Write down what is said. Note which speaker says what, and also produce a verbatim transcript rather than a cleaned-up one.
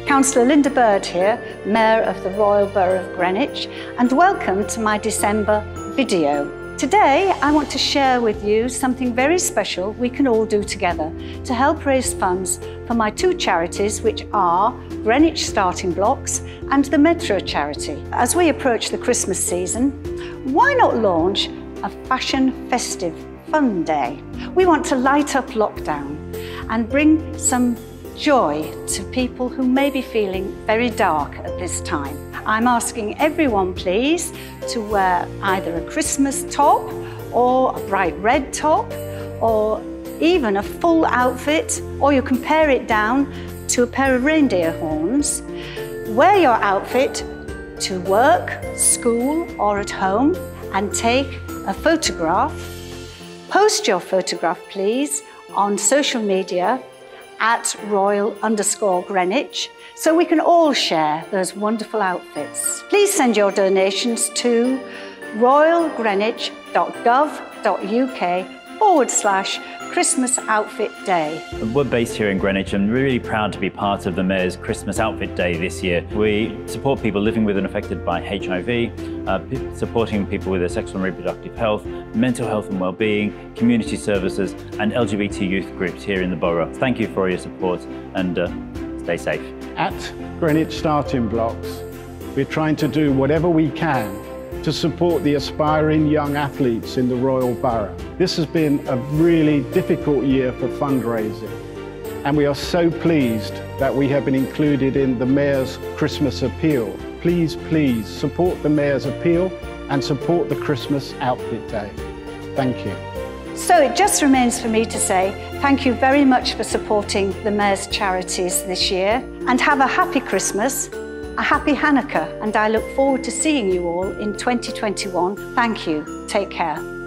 Speaker 1: Councillor Linda Bird here, Mayor of the Royal Borough of Greenwich, and welcome to my December video. Today I want to share with you something very special we can all do together to help raise funds for my two charities, which are Greenwich Starting Blocks and the Metro charity. As we approach the Christmas season, why not launch a fashion festive fun day? We want to light up lockdown and bring some joy to people who may be feeling very dark at this time. I'm asking everyone, please, to wear either a Christmas top or a bright red top or even a full outfit, or you can pare it down to a pair of reindeer horns. Wear your outfit to work, school or at home and take a photograph. Post your photograph, please, on social media at royal underscore Greenwich, so we can all share those wonderful outfits. Please send your donations to royal greenwich dot gov dot U K forward slash Christmas Outfit Day.
Speaker 2: We're based here in Greenwich and we're really proud to be part of the Mayor's Christmas Outfit Day this year. We support people living with and affected by H I V, uh, supporting people with their sexual and reproductive health, mental health and well-being, community services and L G B T youth groups here in the borough. Thank you for all your support and uh, stay safe.
Speaker 3: At Greenwich Starting Blocks, we're trying to do whatever we can to support the aspiring young athletes in the Royal Borough. This has been a really difficult year for fundraising, and we are so pleased that we have been included in the Mayor's Christmas Appeal. Please, please support the Mayor's Appeal and support the Christmas Outfit Day. Thank you.
Speaker 1: So it just remains for me to say thank you very much for supporting the Mayor's charities this year, and have a happy Christmas, a happy Hanukkah, and I look forward to seeing you all in twenty twenty-one. Thank you. Take care.